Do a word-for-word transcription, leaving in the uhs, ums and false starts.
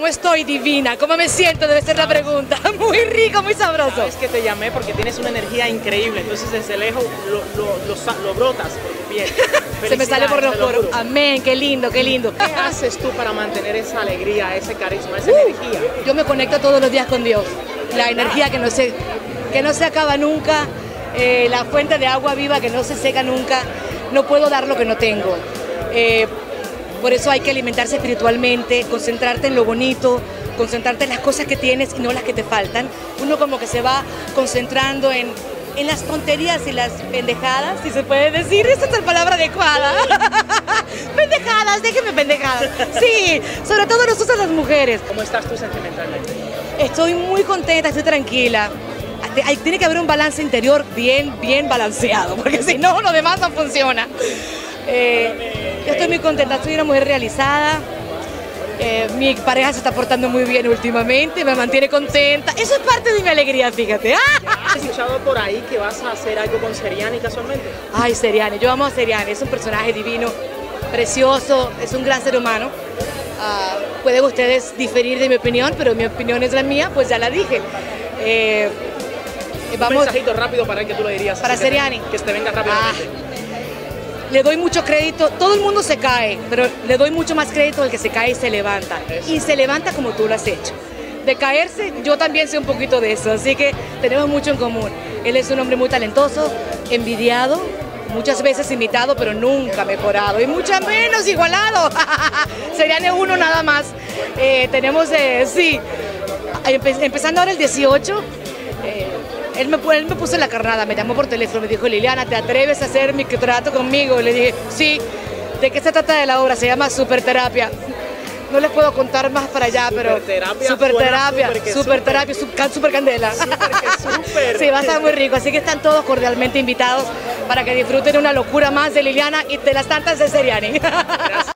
¿Cómo estoy? Divina. ¿Cómo me siento? Debe ser la pregunta. Muy rico, muy sabroso. Es que te llamé porque tienes una energía increíble, entonces desde lejos lo, lo, lo, lo brotas por tu piel. Se me sale por los poros. Amén, qué lindo, qué lindo. ¿Qué haces tú para mantener esa alegría, ese carisma, esa uh, energía? Yo me conecto todos los días con Dios. La energía que no se, que no se acaba nunca, eh, la fuente de agua viva que no se seca nunca. No puedo dar lo que no tengo. Eh, Por eso hay que alimentarse espiritualmente, concentrarte en lo bonito, concentrarte en las cosas que tienes y no las que te faltan. Uno como que se va concentrando en, en las tonterías y las pendejadas, si se puede decir, esa es la palabra adecuada. Pendejadas, déjenme pendejadas. Sí, sobre todo nosotros las mujeres. ¿Cómo estás tú sentimentalmente? Estoy muy contenta, estoy tranquila. Hay, tiene que haber un balance interior bien, bien balanceado, porque si no, lo demás no funciona. Eh, yo estoy muy contenta, soy una mujer realizada, eh, mi pareja se está portando muy bien últimamente, me mantiene contenta, eso es parte de mi alegría, fíjate. ¿Has escuchado por ahí que vas a hacer algo con Seriani casualmente? Ay, Seriani, yo amo a Seriani, es un personaje divino, precioso, es un gran ser humano. Uh, pueden ustedes diferir de mi opinión, pero mi opinión es la mía, pues ya la dije. Eh, vamos, un mensajito rápido para el que tú lo dirías. Para Seriani. Que, que te venga rápidamente. Ah. Le doy mucho crédito, todo el mundo se cae, pero le doy mucho más crédito al que se cae y se levanta. Eso. Y se levanta como tú lo has hecho. De caerse, yo también sé un poquito de eso, así que tenemos mucho en común. Él es un hombre muy talentoso, envidiado, muchas veces imitado, pero nunca mejorado, y mucho menos igualado. Serían uno nada más. Eh, tenemos, eh, sí, empe empezando ahora el dieciocho, eh, Él me, él me puso en la carnada, me llamó por teléfono, me dijo, Liliana, ¿te atreves a hacer mi trato conmigo? Le dije, sí. ¿De qué se trata de la obra? Se llama Superterapia. No les puedo contar más para allá, pero... Superterapia. Superterapia, Superterapia, super, super candela. Super, super. Sí, va a estar muy rico, así que están todos cordialmente invitados para que disfruten una locura más de Liliana y de las tantas de Seriani. Gracias.